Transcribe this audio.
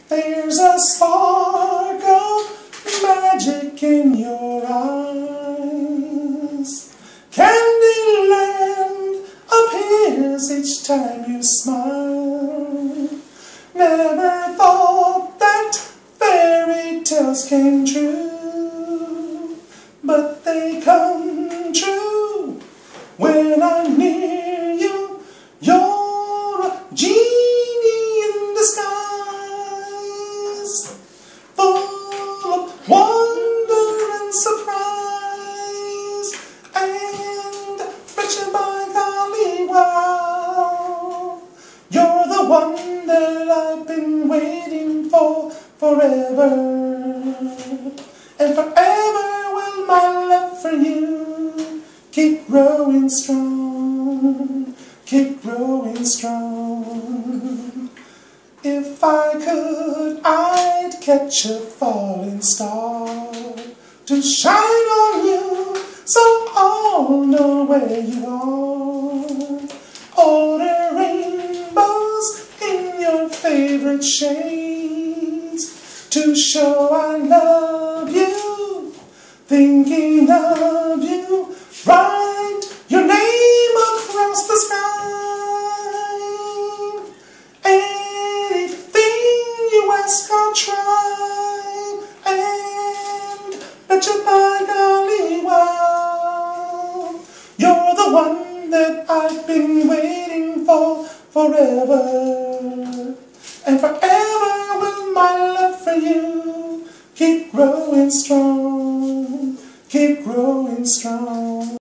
There's a spark of magic in your eyes. Candyland appears each time you smile. Never thought that fairy tales came true, but they come true when I'm near you. You're a genie in disguise, full of wonder and surprise, and betcha by golly, wow, you're the one that I've been waiting for forever, and forever will my love for you keep growing strong, keep growing strong. If I could, I'd catch a falling star to shine on you, so I'll know where you are. Order rainbows in your favorite shades to show I love you, thinking of you. Write your name across the sky. Anything you ask, I'll try, and betcha by golly, wow, you're the one that I've been waiting for forever, and forever will my love for you keep growing strong, keep growing strong.